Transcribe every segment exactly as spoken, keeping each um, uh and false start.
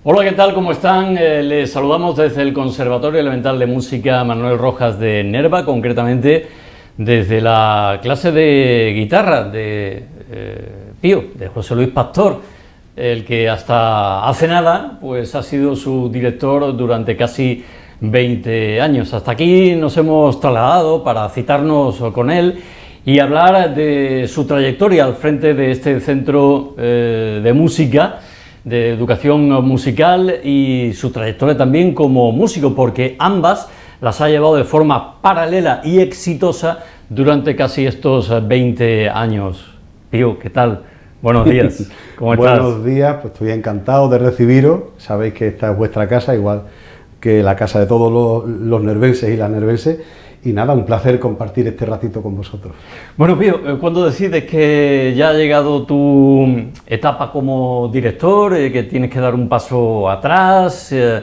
Hola, ¿qué tal? ¿Cómo están? Eh, les saludamos desde el Conservatorio Elemental de Música Manuel Rojas de Nerva, concretamente desde la clase de guitarra de eh, Pío, de José Luis Pastor, el que hasta hace nada pues ha sido su director durante casi veinte años. Hasta aquí nos hemos trasladado para citarnos con él y hablar de su trayectoria al frente de este centro eh, de música, de educación musical, y su trayectoria también como músico, porque ambas las ha llevado de forma paralela y exitosa durante casi estos veinte años. Pío, ¿qué tal? Buenos días, ¿cómo estás? Buenos días, pues estoy encantado de recibiros. Sabéis que esta es vuestra casa, igual que la casa de todos los, los nervenses y las nervenses. Y nada, un placer compartir este ratito con vosotros. Bueno, Pío, ¿cuándo decides que ya ha llegado tu etapa como director, eh, que tienes que dar un paso atrás? Eh,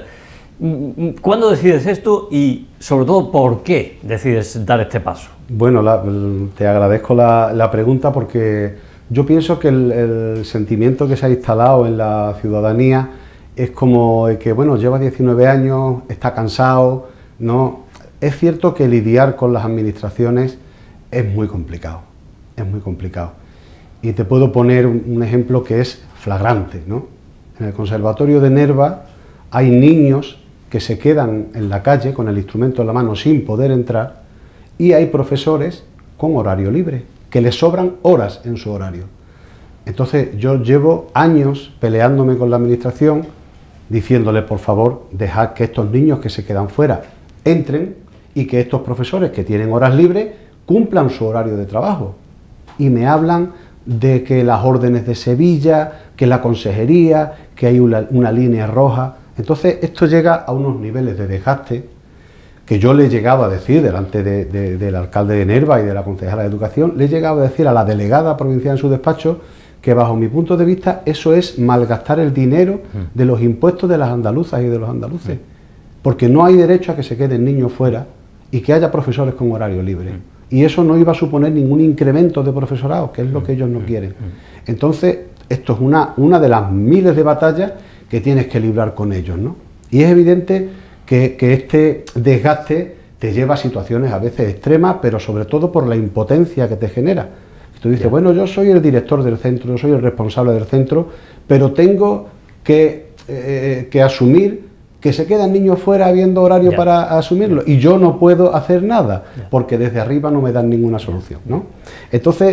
¿Cuándo decides esto y, sobre todo, por qué decides dar este paso? Bueno, la, te agradezco la, la pregunta, porque yo pienso que el, el sentimiento que se ha instalado en la ciudadanía es como que, bueno, lleva diecinueve años, está cansado, ¿no? Es cierto que lidiar con las administraciones es muy complicado, es muy complicado. Y te puedo poner un ejemplo que es flagrante, ¿no? En el Conservatorio de Nerva hay niños que se quedan en la calle con el instrumento en la mano sin poder entrar, y hay profesores con horario libre, que les sobran horas en su horario. Entonces yo llevo años peleándome con la administración, diciéndole, por favor, dejad que estos niños que se quedan fuera entren, y que estos profesores que tienen horas libres cumplan su horario de trabajo. Y me hablan de que las órdenes de Sevilla, que la consejería, que hay una, una línea roja. Entonces esto llega a unos niveles de desgaste que yo le he llegado a decir delante de, de, del alcalde de Nerva y de la concejala de Educación, le he llegado a decir a la delegada provincial en su despacho que, bajo mi punto de vista, eso es malgastar el dinero de los impuestos de las andaluzas y de los andaluces, porque no hay derecho a que se queden niños fuera y que haya profesores con horario libre. Y eso no iba a suponer ningún incremento de profesorado, que es lo que ellos no quieren. Entonces, esto es una, una de las miles de batallas que tienes que librar con ellos, ¿no? Y es evidente que, que este desgaste te lleva a situaciones a veces extremas, pero sobre todo por la impotencia que te genera. Tú dices, bueno, yo soy el director del centro, yo soy el responsable del centro, pero tengo que, eh, que asumir que se quedan niños fuera habiendo horario yeah. para asumirlo, y yo no puedo hacer nada, yeah. porque desde arriba no me dan ninguna solución, ¿no? Entonces,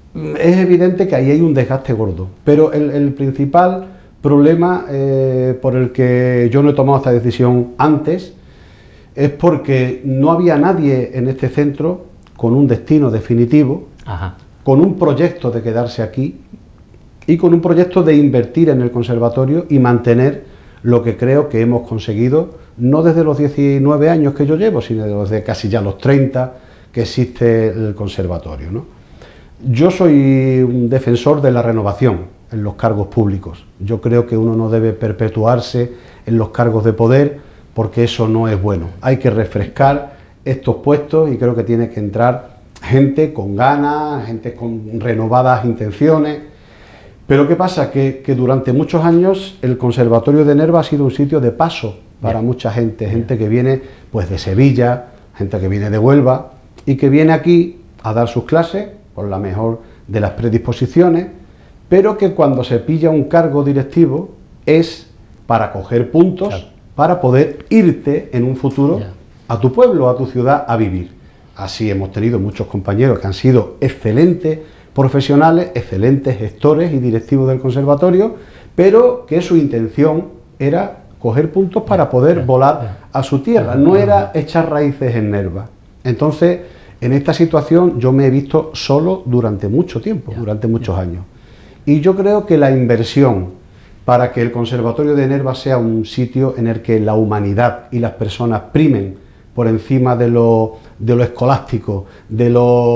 es evidente que ahí hay un desgaste gordo, pero el, el principal problema eh, por el que yo no he tomado esta decisión antes es porque no había nadie en este centro con un destino definitivo, Ajá. con un proyecto de quedarse aquí y con un proyecto de invertir en el conservatorio y mantener lo que creo que hemos conseguido, no desde los diecinueve años que yo llevo, sino desde casi ya los treinta que existe el conservatorio, ¿no? Yo soy un defensor de la renovación en los cargos públicos. Yo creo que uno no debe perpetuarse en los cargos de poder, porque eso no es bueno. Hay que refrescar estos puestos y creo que tiene que entrar gente con ganas, gente con renovadas intenciones. Pero ¿qué pasa? Que, que durante muchos años el Conservatorio de Nerva ha sido un sitio de paso para yeah. mucha gente, gente yeah. que viene pues de Sevilla, gente que viene de Huelva y que viene aquí a dar sus clases por la mejor de las predisposiciones, pero que cuando se pilla un cargo directivo es para coger puntos, claro. para poder irte en un futuro yeah. a tu pueblo, a tu ciudad, a vivir. Así hemos tenido muchos compañeros que han sido excelentes profesionales, excelentes gestores y directivos del conservatorio, pero que su intención era coger puntos para poder volar a su tierra, no era echar raíces en Nerva. Entonces, en esta situación yo me he visto solo durante mucho tiempo, durante muchos años. Y yo creo que la inversión para que el Conservatorio de Nerva sea un sitio en el que la humanidad y las personas primen por encima de lo, de lo escolástico, de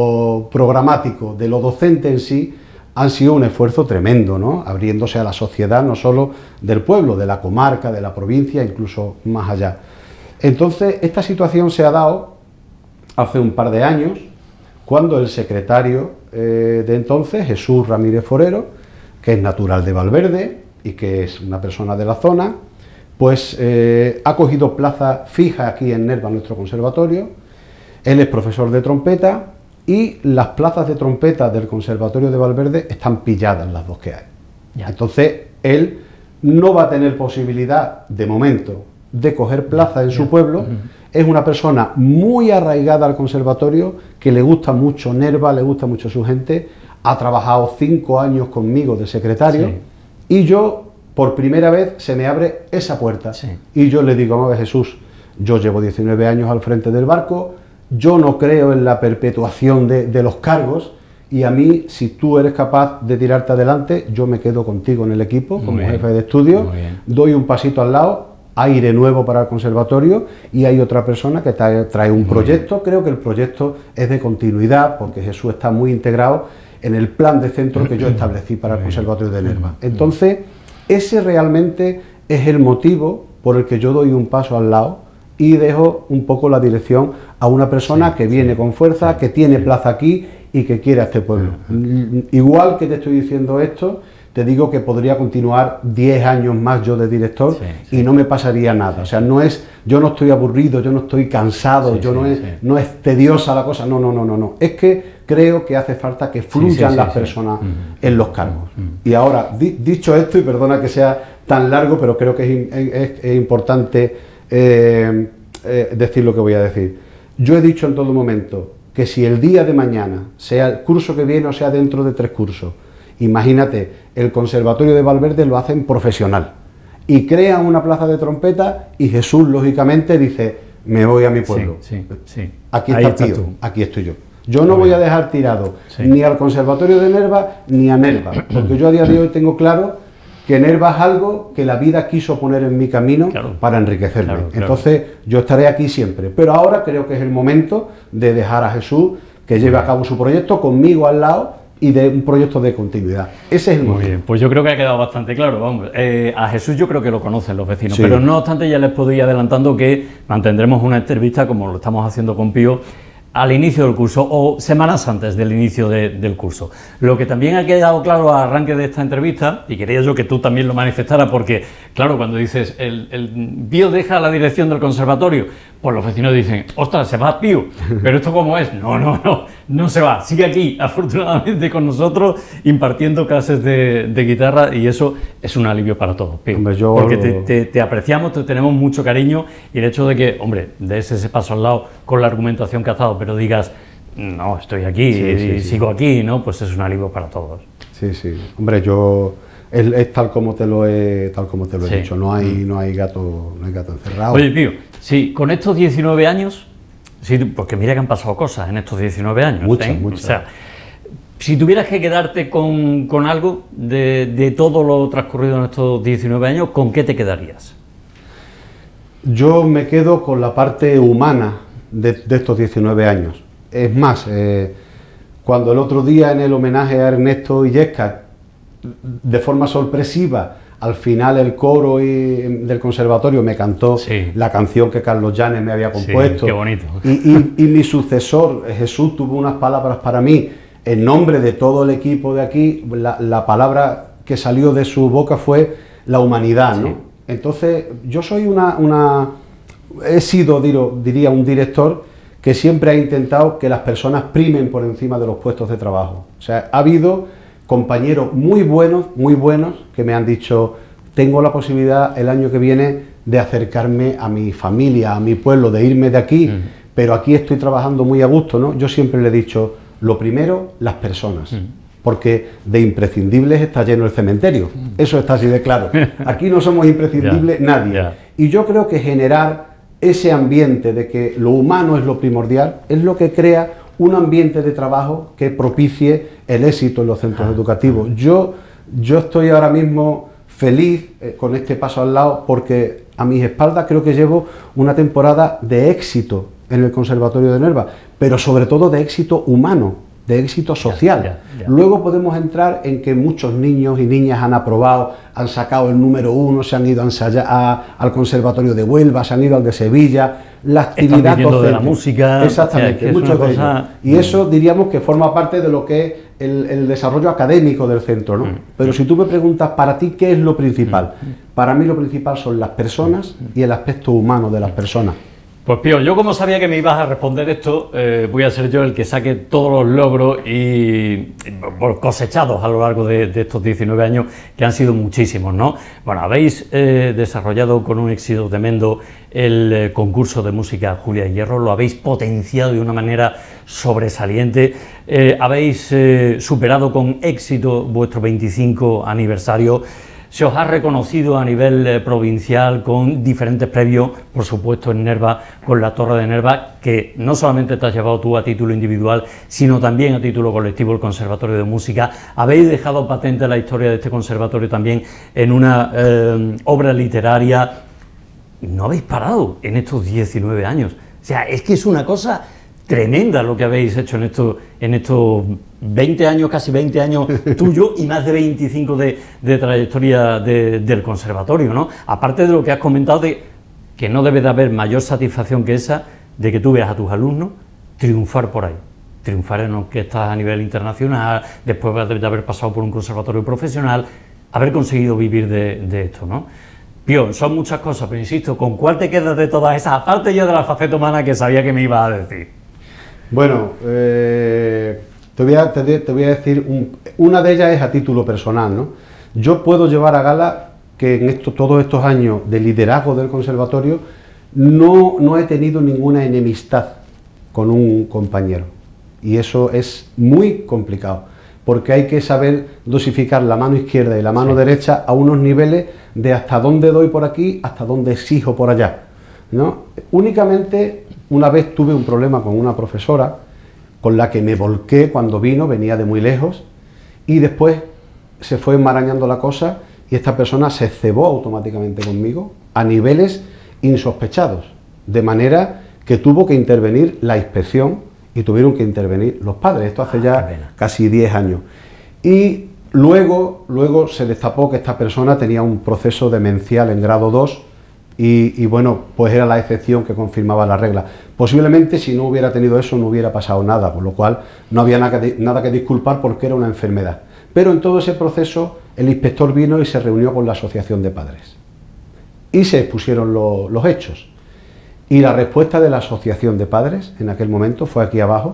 lo programático, de lo docente en sí, han sido un esfuerzo tremendo, ¿no? Abriéndose a la sociedad, no solo del pueblo, de la comarca, de la provincia, incluso más allá. Entonces, esta situación se ha dado hace un par de años, cuando el secretario eh, de entonces, Jesús Ramírez Forero, que es natural de Valverde y que es una persona de la zona, pues eh, ha cogido plaza fija aquí en Nerva, nuestro conservatorio. Él es profesor de trompeta y las plazas de trompeta del Conservatorio de Valverde están pilladas, las dos que hay. Ya. Entonces, él no va a tener posibilidad, de momento, de coger plaza en su pueblo. Uh-huh. Es una persona muy arraigada al conservatorio, que le gusta mucho Nerva, le gusta mucho su gente, ha trabajado cinco años conmigo de secretario, sí. Y yo, por primera vez, se me abre esa puerta, sí. Y yo le digo, vamos a ver, Jesús, yo llevo diecinueve años al frente del barco, yo no creo en la perpetuación de, de los cargos, y a mí, si tú eres capaz de tirarte adelante, yo me quedo contigo en el equipo, muy como bien. Jefe de estudio, doy un pasito al lado, aire nuevo para el conservatorio, y hay otra persona que trae, trae un muy proyecto. Bien. Creo que el proyecto es de continuidad, porque Jesús está muy integrado en el plan de centro que yo establecí para el Conservatorio de Nerva. Entonces, ese realmente es el motivo por el que yo doy un paso al lado y dejo un poco la dirección a una persona sí, que viene sí, con fuerza, sí, que tiene sí. plaza aquí y que quiere a este pueblo. Uh-huh. Igual que te estoy diciendo esto, te digo que podría continuar diez años más yo de director sí, sí. y no me pasaría nada. Sí. O sea, no es, yo no estoy aburrido, yo no estoy cansado, sí, yo sí, no, es, sí. no es tediosa la cosa, no, no, no, no, no. Es que creo que hace falta que fluyan sí, sí, sí, las sí, personas sí. en los cargos. Uh-huh. Y ahora, di, dicho esto, y perdona que sea tan largo, pero creo que es, es, es importante eh, eh, decir lo que voy a decir. Yo he dicho en todo momento que si el día de mañana, sea el curso que viene o sea dentro de tres cursos, imagínate, el Conservatorio de Valverde lo hacen profesional y crean una plaza de trompeta y Jesús, lógicamente, dice, me voy a mi pueblo. Sí, sí, sí. Aquí está Pío, aquí estoy yo. Yo no voy a dejar tirado sí. ni al Conservatorio de Nerva ni a Nerva, porque yo a día de hoy tengo claro que Nerva es algo que la vida quiso poner en mi camino claro. para enriquecerme. Claro, claro. Entonces, yo estaré aquí siempre. Pero ahora creo que es el momento de dejar a Jesús que lleve a cabo su proyecto conmigo al lado y de un proyecto de continuidad. Ese es el momento. Muy bien, pues yo creo que ha quedado bastante claro. Vamos, eh, a Jesús yo creo que lo conocen los vecinos, sí. pero no obstante ya les puedo ir adelantando que mantendremos una entrevista, como lo estamos haciendo con Pío, al inicio del curso o semanas antes del inicio de, del curso. Lo que también ha quedado claro al arranque de esta entrevista, y quería yo que tú también lo manifestaras, porque claro, cuando dices el, el Pío deja la dirección del conservatorio, pues los vecinos dicen, ostras, se va Pío, pero esto cómo es, no, no, no, no se va, sigue aquí afortunadamente con nosotros impartiendo clases de, de guitarra, y eso es un alivio para todos, Pío, hombre, yo... porque te, te, te apreciamos, te tenemos mucho cariño, y el hecho de que, hombre, des ese paso al lado con la argumentación que has dado, pero digas, no, estoy aquí sí, y sí, sigo sí. aquí, ¿no? Pues es un alivio para todos. Sí, sí, hombre, yo... Es, es tal como te lo he, tal como te lo he sí. dicho, no hay, no hay gato, no hay gato encerrado. Oye, Pío, sí, con estos diecinueve años, sí, porque mira que han pasado cosas en estos diecinueve años. Muchas, ¿eh? muchas. O sea, si tuvieras que quedarte con, con algo de, de todo lo transcurrido en estos diecinueve años, ¿con qué te quedarías? Yo me quedo con la parte humana de, de estos diecinueve años. Es más, eh, cuando el otro día en el homenaje a Ernesto Illescas, de forma sorpresiva, al final el coro y, del conservatorio me cantó sí. la canción que Carlos Llanes me había compuesto. Sí, qué bonito. Y, y, y mi sucesor, Jesús, tuvo unas palabras para mí, en nombre de todo el equipo de aquí, la, la palabra que salió de su boca fue la humanidad, ¿no? Sí. Entonces, yo soy una, una he sido, diría, un director que siempre ha intentado que las personas primen por encima de los puestos de trabajo. O sea, ha habido compañeros muy buenos, muy buenos, que me han dicho, tengo la posibilidad el año que viene de acercarme a mi familia, a mi pueblo, de irme de aquí, mm. pero aquí estoy trabajando muy a gusto, ¿no? Yo siempre le he dicho, lo primero, las personas, mm. porque de imprescindibles está lleno el cementerio, mm. eso está así de claro. Aquí no somos imprescindibles yeah, nadie. Yeah. Y yo creo que generar ese ambiente de que lo humano es lo primordial, es lo que crea un ambiente de trabajo que propicie el éxito en los centros ah, educativos. Yo, yo estoy ahora mismo feliz eh, con este paso al lado, porque a mis espaldas creo que llevo una temporada de éxito en el Conservatorio de Nerva, pero sobre todo de éxito humano, de éxito social. Ya, ya, ya. Luego podemos entrar en que muchos niños y niñas han aprobado, han sacado el número uno, se han ido a ensayar a, al Conservatorio de Huelva, se han ido al de Sevilla, la actividad docente, de la música, exactamente, o sea, muchos de cosa... ellos. Y eso diríamos que forma parte de lo que es el, el desarrollo académico del centro, ¿no? Pero si tú me preguntas, para ti, ¿qué es lo principal? Para mí lo principal son las personas y el aspecto humano de las personas. Pues Pío, yo como sabía que me ibas a responder esto, eh, voy a ser yo el que saque todos los logros y, y cosechados a lo largo de, de estos diecinueve años, que han sido muchísimos, ¿no? Bueno, habéis eh, desarrollado con un éxito tremendo el eh, concurso de música Julia de Hierro, lo habéis potenciado de una manera sobresaliente, eh, habéis eh, superado con éxito vuestro veinticinco aniversario. Se os ha reconocido a nivel eh, provincial con diferentes premios, por supuesto en Nerva, con la Torre de Nerva, que no solamente te has llevado tú a título individual, sino también a título colectivo el Conservatorio de Música. Habéis dejado patente la historia de este conservatorio también en una eh, obra literaria. No habéis parado en estos diecinueve años. O sea, es que es una cosa tremenda lo que habéis hecho en estos, en estos veinte años, casi veinte años tuyo y más de veinticinco de, de trayectoria de, del conservatorio, ¿no? Aparte de lo que has comentado de que no debe de haber mayor satisfacción que esa de que tú veas a tus alumnos triunfar por ahí, triunfar en orquestas a nivel internacional, después de haber pasado por un conservatorio profesional, haber conseguido vivir de, de esto, ¿no? Pío, son muchas cosas, pero insisto, ¿con cuál te quedas de todas esas? Aparte ya de la faceta humana que sabía que me ibas a decir. Bueno, eh, te, voy a, te, te voy a decir, un, una de ellas es a título personal, ¿no? Yo puedo llevar a gala que en esto, todos estos años de liderazgo del conservatorio no, no he tenido ninguna enemistad con un compañero, y eso es muy complicado, porque hay que saber dosificar la mano izquierda y la mano sí. derecha a unos niveles de hasta dónde doy por aquí, hasta dónde exijo por allá, ¿no? Únicamente una vez tuve un problema con una profesora con la que me volqué cuando vino, venía de muy lejos, y después se fue enmarañando la cosa y esta persona se cebó automáticamente conmigo a niveles insospechados, de manera que tuvo que intervenir la inspección y tuvieron que intervenir los padres. Esto hace ya casi diez años. Y luego, luego se destapó que esta persona tenía un proceso demencial en grado dos y, y bueno, pues era la excepción que confirmaba la regla. Posiblemente si no hubiera tenido eso no hubiera pasado nada, por lo cual no había nada que, nada que disculpar porque era una enfermedad. Pero en todo ese proceso el inspector vino y se reunió con la asociación de padres y se expusieron lo, los hechos. Y la respuesta de la asociación de padres en aquel momento fue aquí abajo.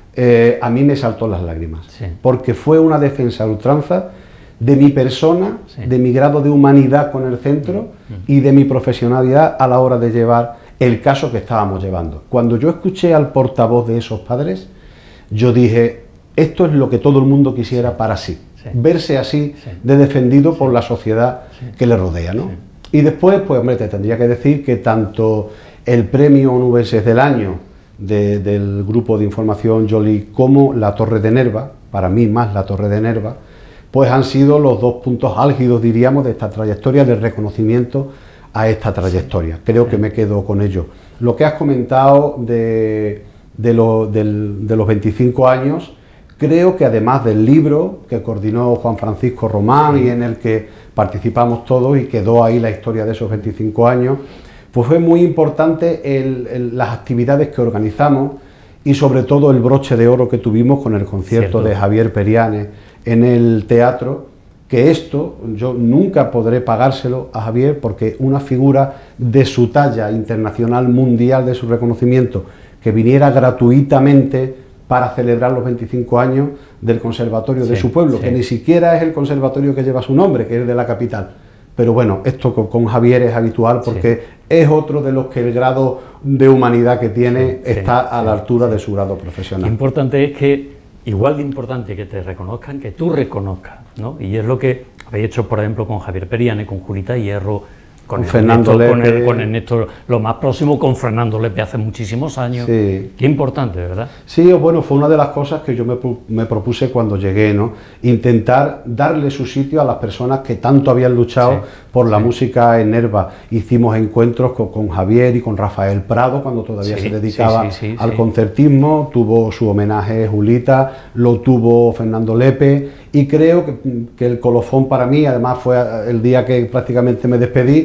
Eh, a mí me saltó las lágrimas, sí. porque fue una defensa a ultranza de mi persona, sí. de mi grado de humanidad con el centro sí. y de mi profesionalidad a la hora de llevar el caso que estábamos llevando. Cuando yo escuché al portavoz de esos padres, yo dije, esto es lo que todo el mundo quisiera para sí, sí. verse así sí. de defendido sí. por la sociedad sí. que le rodea, ¿no? Sí. Y después, pues hombre, te tendría que decir que tanto el premio onubenses del año de, del grupo de información Joly como la Torre de Nerva, para mí más la Torre de Nerva, pues han sido los dos puntos álgidos, diríamos, de esta trayectoria, del reconocimiento a esta trayectoria. Creo sí. que me quedo con ello. Lo que has comentado de, de, lo, del, de los veinticinco años, creo que además del libro que coordinó Juan Francisco Román sí. y en el que participamos todos y quedó ahí la historia de esos veinticinco años, pues fue muy importante el, el, las actividades que organizamos y sobre todo el broche de oro que tuvimos con el concierto Cierto. de Javier Periane en el teatro, que esto yo nunca podré pagárselo a Javier porque una figura de su talla internacional, mundial, de su reconocimiento, que viniera gratuitamente para celebrar los veinticinco años del conservatorio sí, de su pueblo, sí. que ni siquiera es el conservatorio que lleva su nombre, que es de la capital. Pero bueno, esto con, con Javier es habitual porque sí. es otro de los que el grado de humanidad que tiene sí, está sí, a la altura sí. de su grado profesional. Lo importante es que, igual de importante que te reconozcan, que tú reconozcas, ¿no? Y es lo que habéis hecho, por ejemplo, con Javier Periane, con Julita Hierro, con, con Fernando Lepe, con, el, con Ernesto, lo más próximo con Fernando Lepe hace muchísimos años. Sí. Qué importante, ¿verdad? Sí, bueno, fue una de las cosas que yo me, me propuse cuando llegué, ¿no? Intentar darle su sitio a las personas que tanto habían luchado sí, por la sí. música en Nerva. Hicimos encuentros con, con Javier y con Rafael Prado cuando todavía sí, se dedicaba sí, sí, sí, al sí. concertismo. Tuvo su homenaje Julita, lo tuvo Fernando Lepe y creo que, que el colofón para mí, además fue el día que prácticamente me despedí,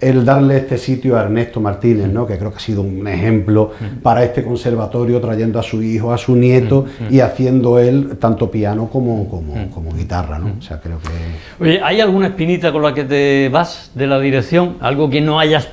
el darle este sitio a Ernesto Martínez, ¿no? Que creo que ha sido un ejemplo para este conservatorio, trayendo a su hijo, a su nieto y haciendo él tanto piano como, como, como guitarra, ¿no? O sea, creo que... Oye, ¿hay alguna espinita con la que te vas de la dirección? ¿Algo que no hayas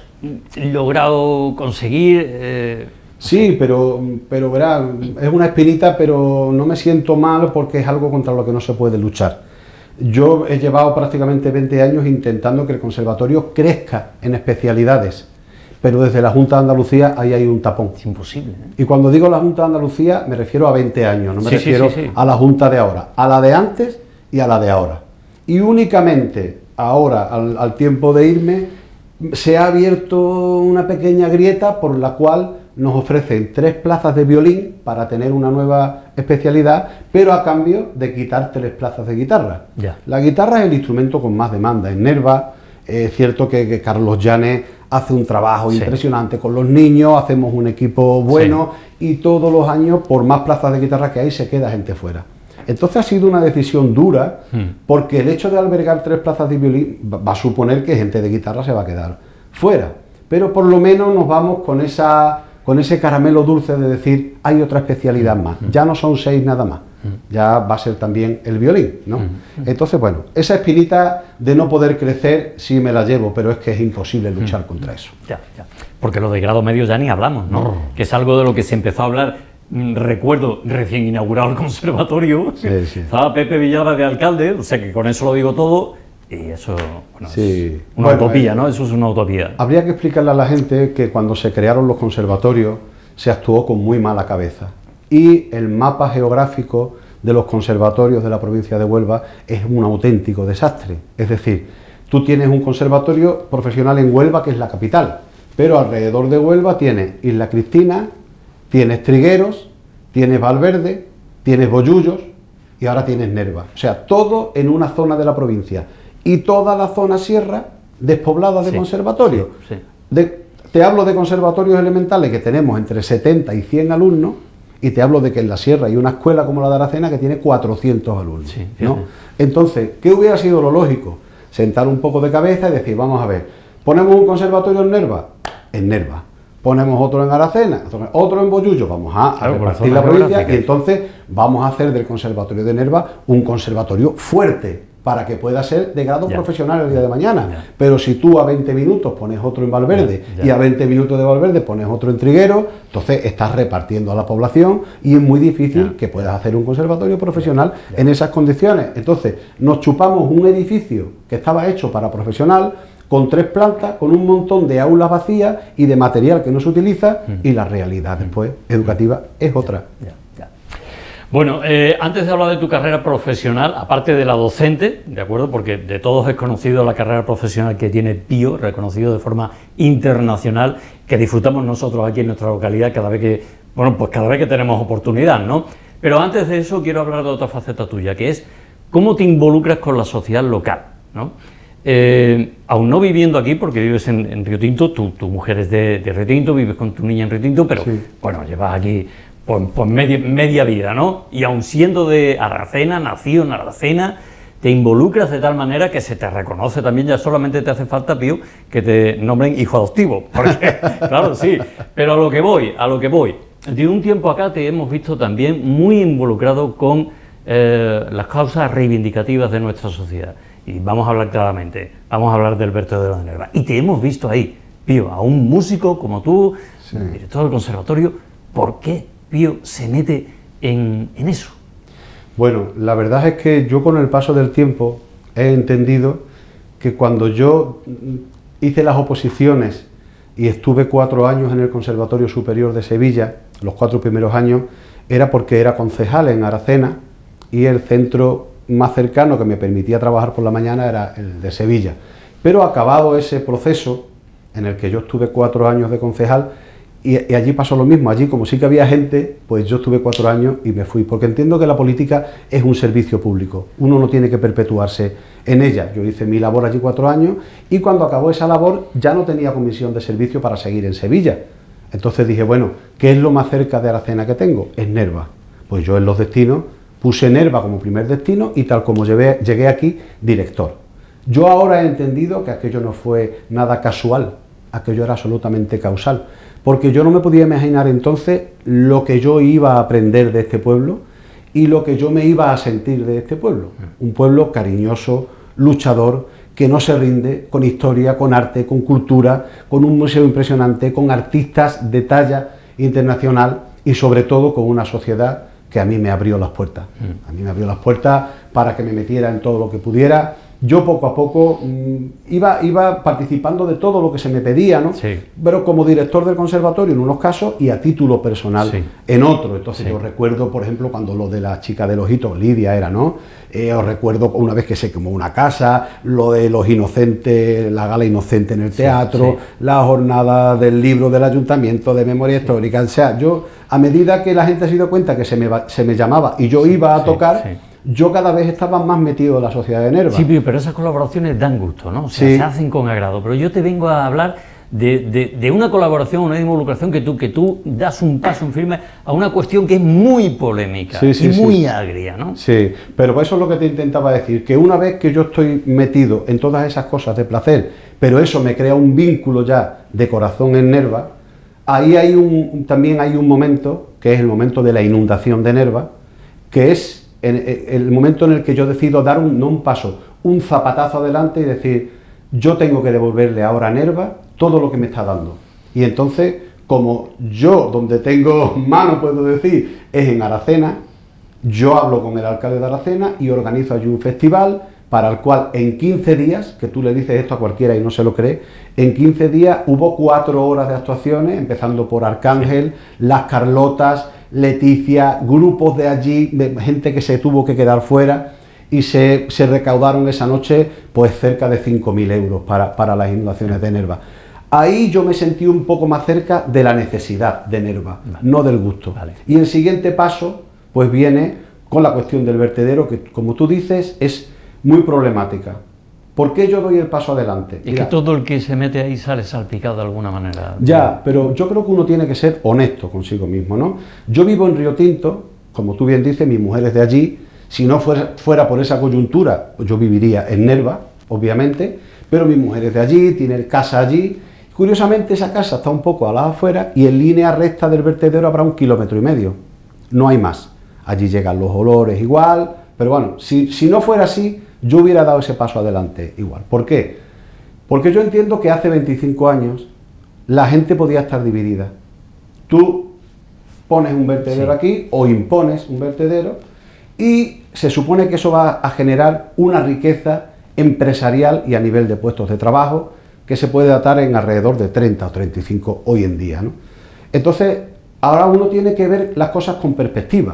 logrado conseguir? Eh... Sí, pero, pero verá, es una espinita, pero no me siento mal porque es algo contra lo que no se puede luchar. Yo he llevado prácticamente veinte años intentando que el conservatorio crezca en especialidades, pero desde la Junta de Andalucía ahí hay un tapón. Es imposible, ¿eh? Y cuando digo la Junta de Andalucía me refiero a veinte años, no me sí, refiero sí, sí, sí. a la Junta de ahora, a la de antes y a la de ahora. Y únicamente ahora, al, al tiempo de irme, se ha abierto una pequeña grieta por la cual nos ofrecen tres plazas de violín para tener una nueva especialidad, pero a cambio de quitar tres plazas de guitarra. Ya. La guitarra es el instrumento con más demanda. En Nerva es cierto que, que Carlos Llanes hace un trabajo sí. impresionante con los niños, hacemos un equipo bueno sí. y todos los años, por más plazas de guitarra que hay, se queda gente fuera. Entonces ha sido una decisión dura, hmm. porque el hecho de albergar tres plazas de violín va a suponer que gente de guitarra se va a quedar fuera. Pero por lo menos nos vamos con esa... con ese caramelo dulce de decir, hay otra especialidad más, ya no son seis nada más, ya va a ser también el violín, ¿no? Entonces, bueno, esa espinita de no poder crecer sí me la llevo, pero es que es imposible luchar contra eso. Ya, ya. Porque lo de grado medio ya ni hablamos, ¿no? No. Que es algo de lo que se empezó a hablar, recuerdo, recién inaugurado el conservatorio, sí, sí. Estaba Pepe Villara de alcalde, o sea que con eso lo digo todo. Y eso, bueno, sí. es una bueno, utopía, ¿no? Eso es una utopía. Habría que explicarle a la gente que cuando se crearon los conservatorios se actuó con muy mala cabeza. Y el mapa geográfico de los conservatorios de la provincia de Huelva es un auténtico desastre. Es decir, tú tienes un conservatorio profesional en Huelva, que es la capital, pero alrededor de Huelva tienes Isla Cristina, tienes Trigueros, tienes Valverde, tienes Bollullos y ahora tienes Nerva. O sea, todo en una zona de la provincia. Y toda la zona sierra despoblada de sí, conservatorios. Sí, sí. De, te hablo de conservatorios elementales que tenemos entre setenta y cien alumnos, y te hablo de que en la sierra hay una escuela como la de Aracena que tiene cuatrocientos alumnos. Sí, ¿no? Entonces, ¿qué hubiera sido lo lógico? Sentar un poco de cabeza y decir, vamos a ver, ponemos un conservatorio en Nerva, en Nerva. Ponemos otro en Aracena, otro en Bollullo, vamos a, claro, a repartir la provincia y entonces vamos a hacer del conservatorio de Nerva un conservatorio fuerte, para que pueda ser de grado ya. profesional el día de mañana. Ya. Pero si tú a veinte minutos pones otro en Valverde ya, ya. y a veinte minutos de Valverde pones otro en Triguero, entonces estás repartiendo a la población y es muy difícil ya. que puedas hacer un conservatorio profesional ya. Ya. en esas condiciones. Entonces nos chupamos un edificio que estaba hecho para profesional, con tres plantas, con un montón de aulas vacías y de material que no se utiliza, mm. y la realidad después educativa es otra. Ya, ya, ya. Bueno, eh, antes de hablar de tu carrera profesional, aparte de la docente, ¿de acuerdo? Porque de todos es conocido la carrera profesional que tiene Pío, reconocido de forma internacional, que disfrutamos nosotros aquí en nuestra localidad cada vez que, bueno, pues cada vez que tenemos oportunidad, ¿no? Pero antes de eso quiero hablar de otra faceta tuya, que es cómo te involucras con la sociedad local, ¿no? Eh, aún no viviendo aquí, porque vives en, en Río Tinto, tu, tu mujer es de, de Río Tinto, vives con tu niña en Río Tinto, pero sí. bueno, llevas aquí pues, pues media, media vida, ¿no? Y aun siendo de Aracena, nacido en Aracena, te involucras de tal manera que se te reconoce también, ya solamente te hace falta, Pío, que te nombren hijo adoptivo, porque, claro, sí, pero a lo que voy, a lo que voy, de un tiempo acá te hemos visto también muy involucrado con eh, las causas reivindicativas de nuestra sociedad. Y vamos a hablar claramente, vamos a hablar del vertedero de Nerva. Y te hemos visto ahí, Pío, a un músico como tú, sí. director del conservatorio. ¿Por qué Pío se mete en, en eso? Bueno, la verdad es que yo con el paso del tiempo he entendido que cuando yo hice las oposiciones y estuve cuatro años en el Conservatorio Superior de Sevilla, los cuatro primeros años, era porque era concejal en Aracena y el centro más cercano que me permitía trabajar por la mañana era el de Sevilla. Pero acabado ese proceso, en el que yo estuve cuatro años de concejal, y, y allí pasó lo mismo, allí como sí que había gente, pues yo estuve cuatro años y me fui, porque entiendo que la política es un servicio público, uno no tiene que perpetuarse en ella. Yo hice mi labor allí cuatro años y cuando acabó esa labor ya no tenía comisión de servicio para seguir en Sevilla. Entonces dije, bueno, ¿qué es lo más cerca de Aracena que tengo? Es Nerva. Pues yo en los destinos puse Nerva como primer destino y tal como llegué, llegué aquí, director. Yo ahora he entendido que aquello no fue nada casual, aquello era absolutamente causal, porque yo no me podía imaginar entonces lo que yo iba a aprender de este pueblo y lo que yo me iba a sentir de este pueblo. Un pueblo cariñoso, luchador, que no se rinde, con historia, con arte, con cultura, con un museo impresionante, con artistas de talla internacional y sobre todo con una sociedad que a mí me abrió las puertas. A mí me abrió las puertas para que me metiera en todo lo que pudiera. Yo poco a poco mmm, iba, iba participando de todo lo que se me pedía, ¿no? Sí. Pero como director del conservatorio en unos casos y a título personal sí. en otros. Entonces sí. yo recuerdo, por ejemplo, cuando lo de la chica del ojito, Lidia era, ¿no? Eh, os recuerdo una vez que se quemó una casa, lo de los inocentes, la gala inocente en el teatro, sí, sí. la jornada del libro del ayuntamiento de memoria sí. histórica. O sea, yo, a medida que la gente se dio cuenta que se me, se me llamaba y yo sí, iba a sí, tocar... Sí. yo cada vez estaba más metido en la sociedad de Nerva. Sí, pero esas colaboraciones dan gusto, ¿no? O sea, sí. se hacen con agrado. Pero yo te vengo a hablar de, de, de una colaboración, una involucración que tú, que tú das un paso en firme a una cuestión que es muy polémica sí, sí, y muy sí. agria, ¿no? Sí, pero eso es lo que te intentaba decir, que una vez que yo estoy metido en todas esas cosas de placer, pero eso me crea un vínculo ya de corazón en Nerva, ahí hay un, también hay un momento, que es el momento de la inundación de Nerva, que es en el momento en el que yo decido dar un, no un paso, un zapatazo adelante y decir, yo tengo que devolverle ahora a Nerva todo lo que me está dando. Y entonces, como yo, donde tengo mano, puedo decir, es en Aracena, yo hablo con el alcalde de Aracena y organizo allí un festival para el cual en quince días, que tú le dices esto a cualquiera y no se lo cree, en quince días hubo cuatro horas de actuaciones, empezando por Arcángel, Las Carlotas, Leticia, grupos de allí, de gente que se tuvo que quedar fuera y se, se recaudaron esa noche pues cerca de cinco mil euros para, para las inundaciones de Nerva. Ahí yo me sentí un poco más cerca de la necesidad de Nerva, vale. no del gusto. Vale. Y el siguiente paso pues viene con la cuestión del vertedero, que como tú dices es muy problemática. ¿Por qué yo doy el paso adelante? Es Mira, que todo el que se mete ahí sale salpicado de alguna manera. Ya, pero yo creo que uno tiene que ser honesto consigo mismo, ¿no? Yo vivo en Río Tinto, como tú bien dices, mi mujer es de allí. Si no fuera, fuera por esa coyuntura, yo viviría en Nerva, obviamente, pero mi mujer es de allí, tiene casa allí. Curiosamente, esa casa está un poco a las afueras y en línea recta del vertedero habrá un kilómetro y medio. No hay más. Allí llegan los olores igual, pero bueno, si, si no fuera así, yo hubiera dado ese paso adelante igual. ¿Por qué? Porque yo entiendo que hace veinticinco años la gente podía estar dividida. Tú pones un vertedero sí. aquí o impones un vertedero y se supone que eso va a generar una riqueza empresarial y a nivel de puestos de trabajo que se puede datar en alrededor de treinta o treinta y cinco hoy en día, ¿no? Entonces, ahora uno tiene que ver las cosas con perspectiva.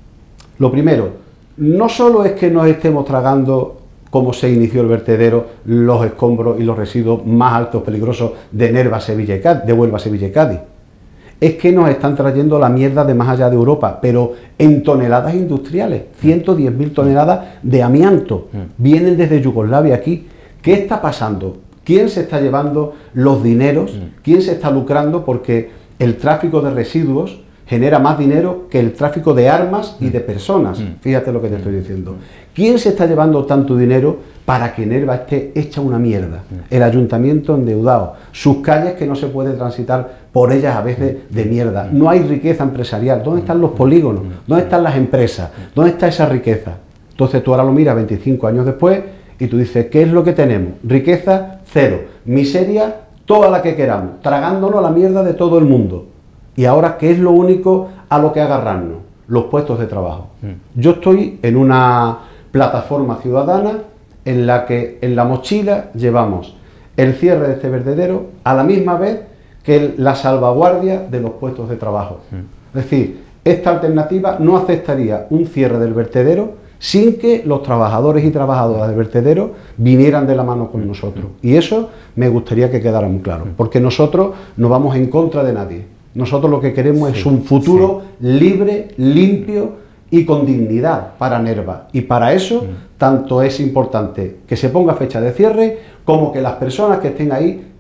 Lo primero, no solo es que nos estemos tragando, como se inició el vertedero, los escombros y los residuos más altos, peligrosos de Nerva, Sevilla y Cádiz, de Huelva, Sevilla y Cádiz. Es que nos están trayendo la mierda de más allá de Europa, pero en toneladas industriales, ciento diez mil toneladas de amianto, vienen desde Yugoslavia aquí. ¿Qué está pasando? ¿Quién se está llevando los dineros? ¿Quién se está lucrando? Porque el tráfico de residuos genera más dinero que el tráfico de armas y de personas. Fíjate lo que te estoy diciendo. ¿Quién se está llevando tanto dinero para que Nerva esté hecha una mierda? El ayuntamiento endeudado, sus calles que no se puede transitar por ellas a veces de mierda. No hay riqueza empresarial. ¿Dónde están los polígonos? ¿Dónde están las empresas? ¿Dónde está esa riqueza? Entonces tú ahora lo miras veinticinco años después y tú dices, ¿qué es lo que tenemos? Riqueza, cero. Miseria, toda la que queramos, tragándonos la mierda de todo el mundo. Y ahora, ¿qué es lo único a lo que agarrarnos? Los puestos de trabajo. Mm. Yo estoy en una plataforma ciudadana en la que en la mochila llevamos el cierre de este vertedero a la misma vez que el, la salvaguardia de los puestos de trabajo. Mm. Es decir, esta alternativa no aceptaría un cierre del vertedero sin que los trabajadores y trabajadoras del vertedero vinieran de la mano con nosotros. Y eso me gustaría que quedara muy claro, porque nosotros no vamos en contra de nadie. Nosotros lo que queremos sí, es un futuro sí. libre, limpio y con dignidad para Nerva. Y para eso, mm. tanto es importante que se ponga fecha de cierre, como que las personas que estén ahí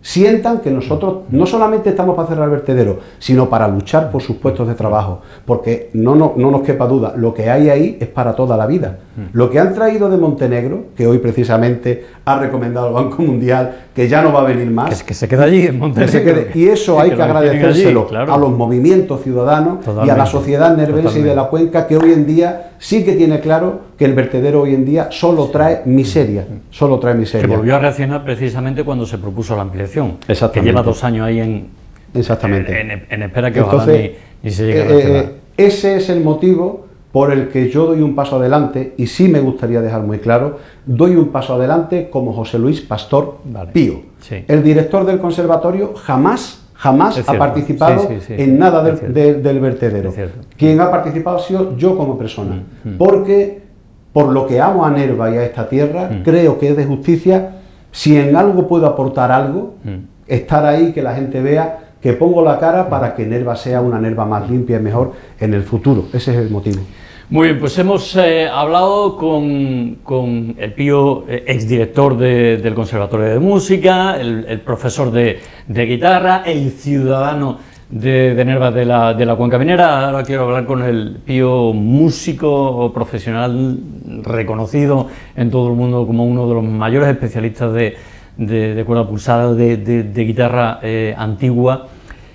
sientan que nosotros no solamente estamos para cerrar el vertedero, sino para luchar por sus puestos de trabajo, porque no, no, no nos quepa duda, lo que hay ahí es para toda la vida. Lo que han traído de Montenegro, que hoy precisamente ha recomendado el Banco Mundial que ya no va a venir más, que, que se queda allí en Montenegro, y eso sí, hay que, que agradecérselo allí, claro, a los movimientos ciudadanos totalmente, y a la sociedad nervense totalmente, y de la cuenca, que hoy en día sí que tiene claro que el vertedero hoy en día solo trae miseria, solo trae miseria. Que volvió a reaccionar precisamente cuando se propuso la ampliación, que lleva dos años ahí en, Exactamente. en, en, en espera que Entonces, ojalá ni, ni se llegue a reaccionar. Eh, ese es el motivo por el que yo doy un paso adelante, y sí me gustaría dejar muy claro, doy un paso adelante como José Luis Pastor vale. Pío. Sí. El director del conservatorio jamás, jamás ha participado sí, sí, sí, en nada del, de, del vertedero. Quien ha participado ha sido yo como persona, mm, mm. porque por lo que amo a Nerva y a esta tierra, mm. creo que es de justicia, si en algo puedo aportar algo, mm. estar ahí, que la gente vea que pongo la cara para que Nerva sea una Nerva más limpia y mejor en el futuro. Ese es el motivo. Muy bien, pues hemos eh, hablado con, con el Pío, eh, exdirector de, del Conservatorio de Música, el, el profesor de, de guitarra, el ciudadano de, de Nerva de la, de la Cuenca Minera. Ahora quiero hablar con el Pío, músico profesional reconocido en todo el mundo como uno de los mayores especialistas de, de, de cuerda pulsada, de, de, de guitarra eh, antigua,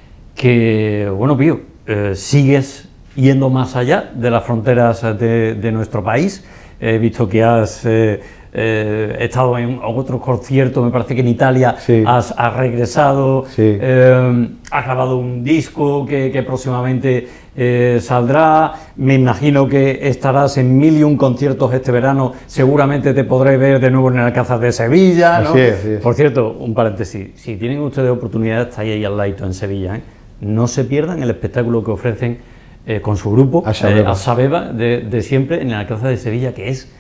que, bueno, Pío, eh, sigues yendo más allá de las fronteras de, de nuestro país. He visto que has eh, eh, estado en otros conciertos, me parece que en Italia sí. has, has regresado, sí. eh, has grabado un disco que, que próximamente eh, saldrá, me imagino que estarás en mil y un conciertos este verano, seguramente te podré ver de nuevo en el Alcázar de Sevilla, ¿no? Así es, así es. Por cierto, un paréntesis, si tienen ustedes oportunidad, está ahí al ladito en Sevilla, ¿eh? No se pierdan el espectáculo que ofrecen Eh, con su grupo, eh, Asabeba, de, de siempre, en el Alcázar de Sevilla, que es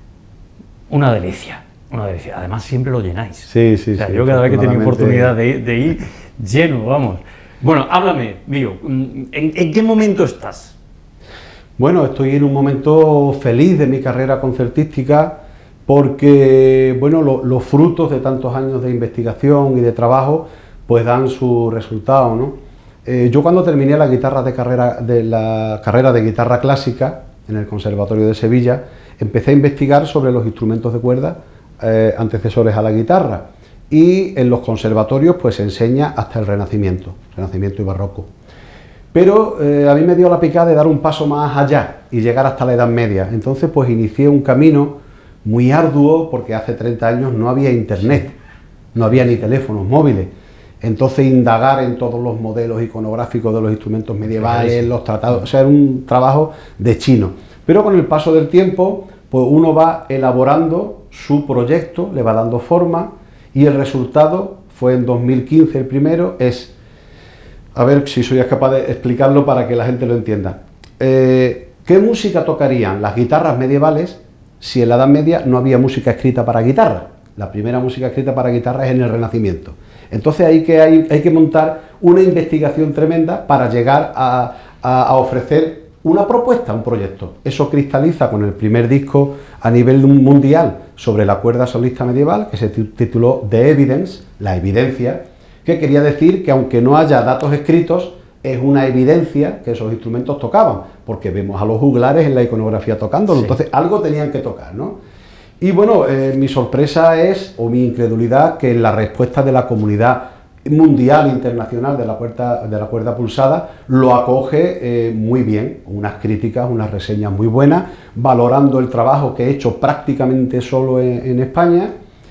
una delicia, una delicia. Además, siempre lo llenáis. Sí, sí, o sea, sí. Yo cada vez que he tenido oportunidad de, de ir, lleno, vamos. Bueno, háblame, Mío, ¿en, ¿en qué momento estás? Bueno, estoy en un momento feliz de mi carrera concertística, porque, bueno, lo, los frutos de tantos años de investigación y de trabajo, pues dan su resultado, ¿no? Eh, yo cuando terminé la, guitarra de, carrera, de la carrera de guitarra clásica en el Conservatorio de Sevilla, empecé a investigar sobre los instrumentos de cuerda eh, antecesores a la guitarra, y en los conservatorios pues se enseña hasta el Renacimiento, Renacimiento y Barroco. Pero eh, a mí me dio la picada de dar un paso más allá y llegar hasta la Edad Media. Entonces pues inicié un camino muy arduo, porque hace treinta años no había internet, no había ni teléfonos móviles. Entonces indagar en todos los modelos iconográficos de los instrumentos medievales, los tratados, o sea, era un trabajo de chino. Pero con el paso del tiempo, pues uno va elaborando su proyecto, le va dando forma, y el resultado fue en dos mil quince el primero, es, a ver si soy capaz de explicarlo para que la gente lo entienda. Eh, ¿Qué música tocarían las guitarras medievales si en la Edad Media no había música escrita para guitarra? La primera música escrita para guitarra es en el Renacimiento. Entonces hay que, hay, hay que montar una investigación tremenda para llegar a, a, a ofrecer una propuesta, un proyecto. Eso cristaliza con el primer disco a nivel mundial sobre la cuerda solista medieval, que se tituló The Evidence, la evidencia, que quería decir que aunque no haya datos escritos, es una evidencia que esos instrumentos tocaban, porque vemos a los juglares en la iconografía tocándolo, sí. Entonces algo tenían que tocar, ¿no? Y bueno, eh, mi sorpresa es, o mi incredulidad, que la respuesta de la comunidad mundial, internacional de la cuerda, de la cuerda pulsada lo acoge eh, muy bien, unas críticas, unas reseñas muy buenas, valorando el trabajo que he hecho prácticamente solo en, en España,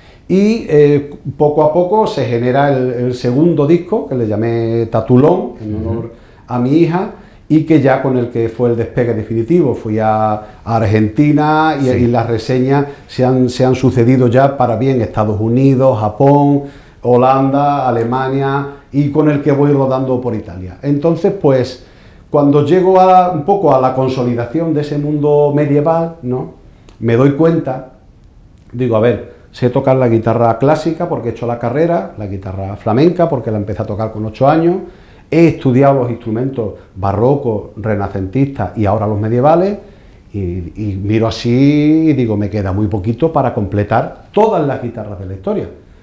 y eh, poco a poco se genera el, el segundo disco, que le llamé Tatulón, en honor uh-huh. a mi hija, y que ya con el que fue el despegue definitivo. Fui a, a Argentina y, sí. y las reseñas se han, se han sucedido ya para bien Estados Unidos, Japón, Holanda, Alemania, y con el que voy rodando por Italia. Entonces, pues, cuando llego a, un poco a la consolidación de ese mundo medieval, ¿no?, me doy cuenta, digo, a ver, sé tocar la guitarra clásica porque he hecho la carrera, la guitarra flamenca porque la empecé a tocar con ocho años, he estudiado los instrumentos barrocos, renacentistas y ahora los medievales, y, y miro así y digo, me queda muy poquito para completar todas las guitarras de la historia.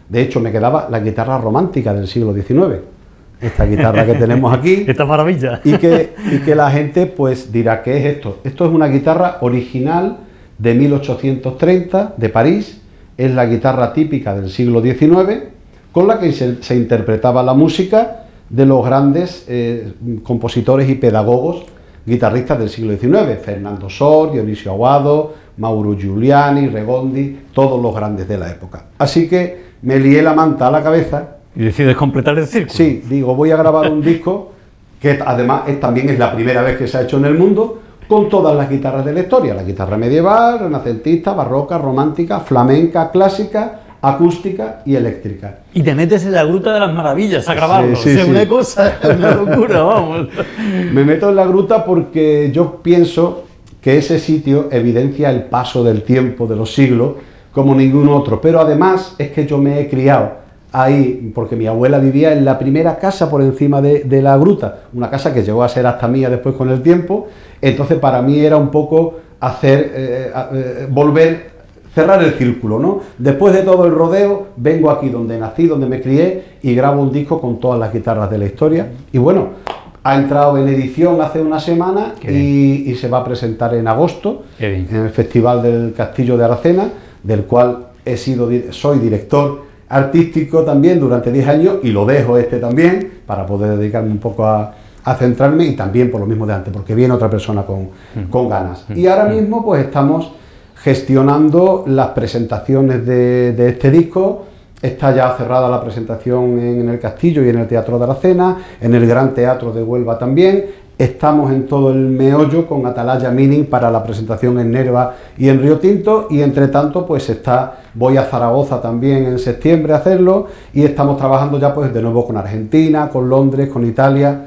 De hecho, me quedaba la guitarra romántica del siglo diecinueve, esta guitarra que tenemos aquí. Esta maravilla. Y que, y que la gente pues dirá, ¿qué es esto? Esto es una guitarra original de mil ochocientos treinta, de París. Es la guitarra típica del siglo diecinueve, con la que se, se interpretaba la música de los grandes eh, compositores y pedagogos guitarristas del siglo diecinueve, Fernando Sor, Dionisio Aguado, Mauro Giuliani, Regondi, todos los grandes de la época. Así que me lié la manta a la cabeza. ¿Y decides completar el círculo? Sí, digo, voy a grabar un disco, que además es, también es la primera vez que se ha hecho en el mundo, con todas las guitarras de la historia, la guitarra medieval, renacentista, barroca, romántica, flamenca, clásica, acústica y eléctrica. Y te metes en la Gruta de las Maravillas a grabarlo, sí, sí, o sea, sí. una cosa, una locura, vamos. Me meto en la gruta porque yo pienso que ese sitio evidencia el paso del tiempo, de los siglos, como ningún otro, pero además es que yo me he criado ahí, porque mi abuela vivía en la primera casa por encima de, de la gruta, una casa que llegó a ser hasta mía después con el tiempo. Entonces para mí era un poco hacer, eh, eh, volver, cerrar el círculo, ¿no? Después de todo el rodeo, vengo aquí donde nací, donde me crié, y grabo un disco con todas las guitarras de la historia. Y bueno, ha entrado en edición hace una semana y, y se va a presentar en agosto en el Festival del Castillo de Aracena, del cual he sido, soy director artístico también durante diez años, y lo dejo este también para poder dedicarme un poco a, a centrarme, y también por lo mismo de antes, porque viene otra persona con, con ganas. Y ahora mismo pues estamos gestionando las presentaciones de, de este disco. Está ya cerrada la presentación en, en el Castillo y en el Teatro de Aracena, en el Gran Teatro de Huelva también. Estamos en todo el meollo con Atalaya Mining para la presentación en Nerva y en Río Tinto, y entre tanto pues está, voy a Zaragoza también en septiembre a hacerlo, y estamos trabajando ya pues de nuevo con Argentina, con Londres, con Italia,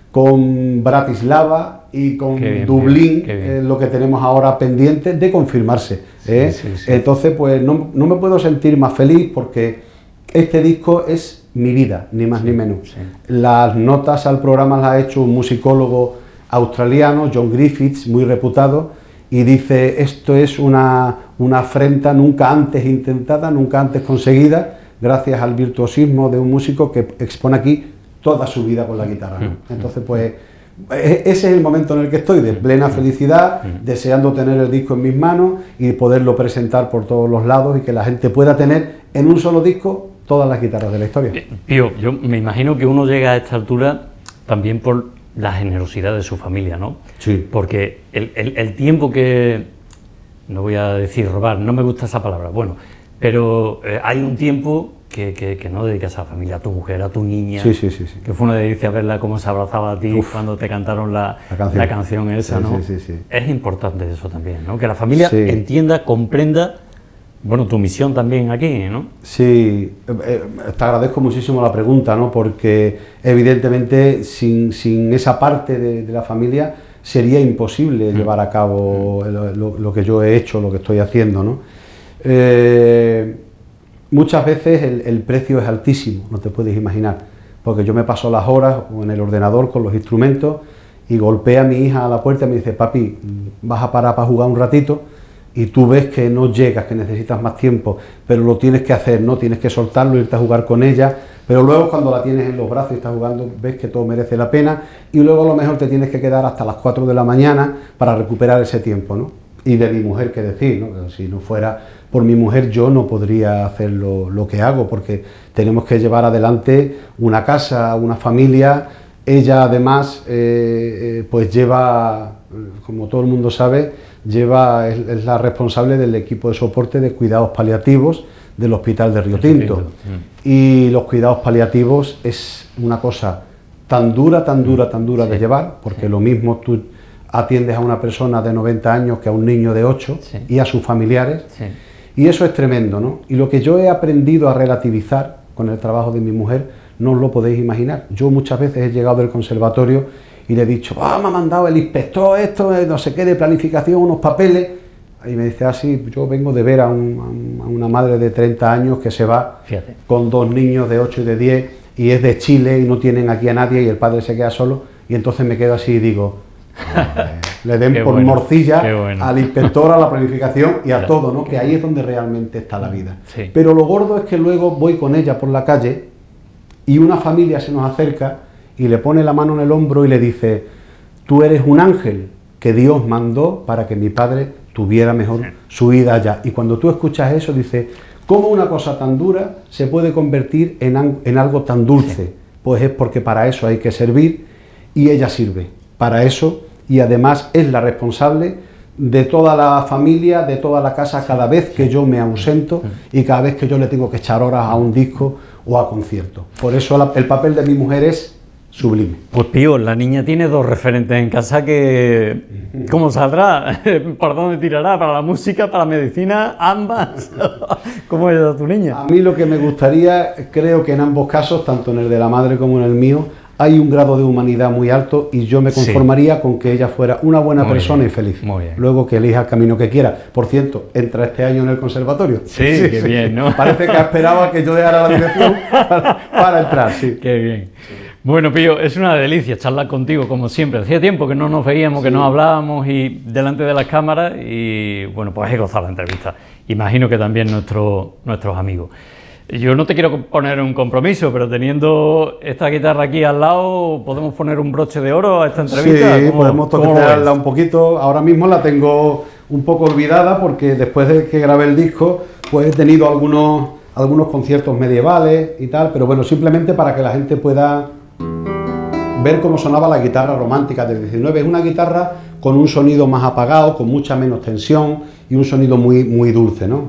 con Bratislava y con bien, Dublín, bien, eh, lo que tenemos ahora pendiente de confirmarse. ¿eh? Sí, sí, sí. Entonces pues no, no me puedo sentir más feliz, porque este disco es mi vida, ni más ni menos. Sí. Las notas al programa las ha hecho un musicólogo australiano, John Griffiths, muy reputado, y dice: esto es una, una afrenta nunca antes intentada, nunca antes conseguida, gracias al virtuosismo de un músico que expone aquí toda su vida con la guitarra, ¿no? Entonces pues ese es el momento en el que estoy, de plena felicidad, deseando tener el disco en mis manos y poderlo presentar por todos los lados, y que la gente pueda tener en un solo disco todas las guitarras de la historia. Pío, yo me imagino que uno llega a esta altura también por la generosidad de su familia, ¿no? Sí. Porque el, el, el tiempo que, no voy a decir robar, no me gusta esa palabra, bueno, pero eh, hay un tiempo que, que, que no dedicas a la familia, a tu mujer, a tu niña. Sí, sí, sí, sí. Que fue una delicia verla cómo se abrazaba a ti. Uf, cuando te cantaron la, la, canción. la canción esa, sí, ¿no? Sí, sí, sí. Es importante eso también, ¿no? Que la familia sí. entienda, comprenda, bueno, tu misión también aquí, ¿no? Sí, eh, te agradezco muchísimo la pregunta, ¿no? Porque evidentemente sin, sin esa parte de, de la familia sería imposible mm. llevar a cabo mm. lo, lo, lo que yo he hecho, lo que estoy haciendo, ¿no? Eh, muchas veces el, el precio es altísimo, no te puedes imaginar, porque yo me paso las horas en el ordenador con los instrumentos, y golpea a mi hija a la puerta y me dice: papi, vas a parar para jugar un ratito, y tú ves que no llegas, que necesitas más tiempo, pero lo tienes que hacer, ¿no? Tienes que soltarlo, irte a jugar con ella, pero luego cuando la tienes en los brazos y estás jugando, ves que todo merece la pena, y luego a lo mejor te tienes que quedar hasta las cuatro de la mañana para recuperar ese tiempo, ¿no? Y de mi mujer, qué decir, ¿no? Si no fuera por mi mujer, yo no podría hacer lo, lo que hago, porque tenemos que llevar adelante una casa, una familia. Ella además eh, eh, pues lleva, como todo el mundo sabe, lleva, es, es la responsable del equipo de soporte de cuidados paliativos del Hospital de Río Tinto. Y los cuidados paliativos es una cosa tan dura, tan dura, tan dura sí. de llevar, porque sí. lo mismo tú atiendes a una persona de noventa años que a un niño de ocho sí. y a sus familiares, sí. y eso es tremendo, ¿no? Y lo que yo he aprendido a relativizar con el trabajo de mi mujer, no os lo podéis imaginar. Yo muchas veces he llegado del conservatorio y le he dicho: ah, me ha mandado el inspector esto, no sé qué, de planificación, unos papeles, y me dice: ah, sí, yo vengo de ver a, un, a una madre de treinta años que se va Fíjate. con dos niños de ocho y de diez, y es de Chile y no tienen aquí a nadie, y el padre se queda solo, y entonces me quedo así y digo: le den Qué por bueno, morcilla qué bueno. al inspector, a la planificación y a Claro. todo, ¿no? Que ahí es donde realmente está la vida. Sí. Pero lo gordo es que luego voy con ella por la calle y una familia se nos acerca y le pone la mano en el hombro y le dice: tú eres un ángel que Dios mandó para que mi padre tuviera mejor Sí. su vida allá. Y cuando tú escuchas eso, dices: ¿cómo una cosa tan dura se puede convertir en, an- en algo tan dulce? Sí. Pues es porque para eso hay que servir, y ella sirve para eso, y además es la responsable de toda la familia, de toda la casa, cada vez que yo me ausento y cada vez que yo le tengo que echar horas a un disco o a conciertos. Por eso la- el papel de mi mujer es sublime. Pues Pío, la niña tiene dos referentes en casa que... ¿Cómo saldrá? ¿Por dónde tirará? ¿Para la música? ¿Para la medicina? ¿Ambas? ¿Cómo es tu niña? A mí lo que me gustaría, creo que en ambos casos, tanto en el de la madre como en el mío, hay un grado de humanidad muy alto, y yo me Sí. conformaría con que ella fuera una buena Muy persona bien, y feliz. muy bien. Luego que elija el camino que quiera. Por cierto, entra este año en el conservatorio. Sí, qué bien, ¿no? Parece que esperaba que yo dejara la dirección para, para entrar, sí. Qué bien. Bueno, Pío, es una delicia charlar contigo, como siempre. Hacía tiempo que no nos veíamos, que Sí. no hablábamos y delante de las cámaras, y bueno, pues he gozado la entrevista. Imagino que también nuestro, nuestros amigos. Yo no te quiero poner un compromiso, pero teniendo esta guitarra aquí al lado, ¿podemos poner un broche de oro a esta entrevista? Sí, ¿Cómo- podemos cómo lo toquetearla ves? un poquito. Ahora mismo la tengo un poco olvidada porque después de que grabé el disco, pues he tenido algunos, algunos conciertos medievales y tal, pero bueno, simplemente para que la gente pueda ver cómo sonaba la guitarra romántica del diecinueve. Es una guitarra con un sonido más apagado, con mucha menos tensión y un sonido muy, muy dulce, ¿no?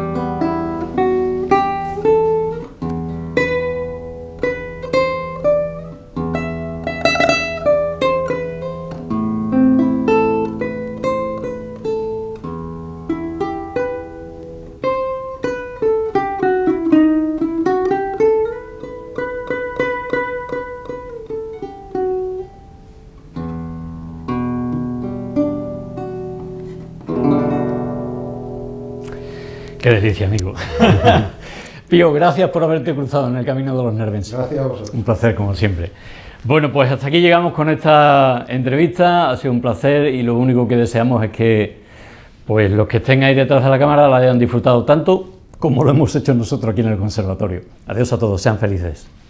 Qué delicia, amigo. Pío, gracias por haberte cruzado en el camino de los nervenses. Gracias a vosotros. Un placer, como siempre. Bueno, pues hasta aquí llegamos con esta entrevista. Ha sido un placer, y lo único que deseamos es que pues los que estén ahí detrás de la cámara la hayan disfrutado tanto como lo hemos hecho nosotros aquí en el conservatorio. Adiós a todos, sean felices.